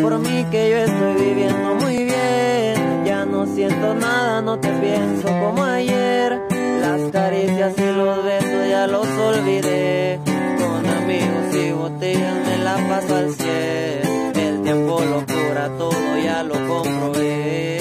por mí que yo estoy viviendo muy bien. Ya no siento nada, no te pienso como ayer. Las caricias y los besos ya los olvidé. Con amigos y botellas me la paso al 100. El tiempo lo cura todo, ya lo comprobé.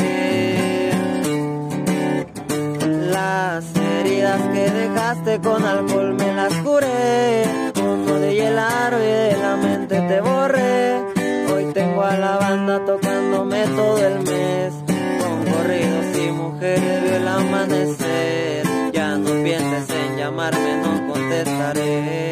Las heridas que dejaste con alcohol me las curé. Uno de hielo y de la mente te borré. Hoy tengo a la banda tocándome todo el mes. Con corridos y mujeres veo el amanecer. Ya no pienses en llamarme, no contestaré.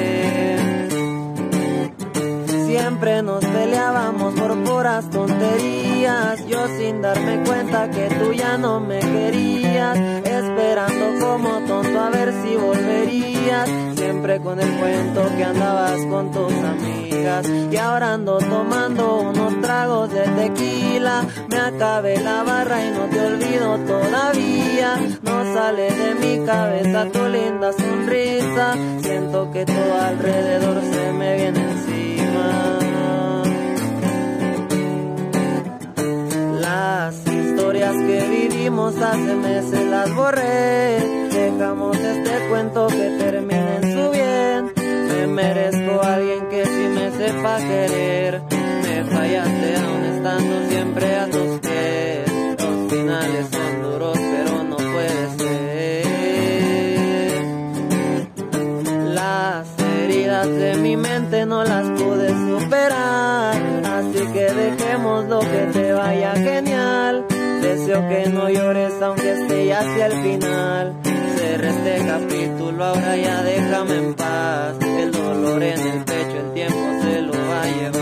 Siempre nos peleábamos por puras tonterías. Yo sin darme cuenta que tú ya no me querías. Esperando como tonto a ver si volverías. Siempre con el cuento que andabas con tus amigas. Y ahora ando tomando unos tragos de tequila. Me acabé la barra y no te olvido todavía. No sale de mi cabeza tu linda sonrisa. Siento que todo alrededor se me viene encima. Las historias que vivimos hace meses las borré. Dejamos este cuento que termine en su bien. Me merezco a alguien que sí me sepa querer. Me fallaste aún estando siempre a tus pies. Los finales son duros pero no puede ser. Las heridas de mi mente no las pude superar. Así que dejemos lo que te vaya genial. Deseo que no llores aunque esté ya hacia el final. Cerré este capítulo, ahora ya déjame en paz. El dolor en el pecho el tiempo se lo va a llevar.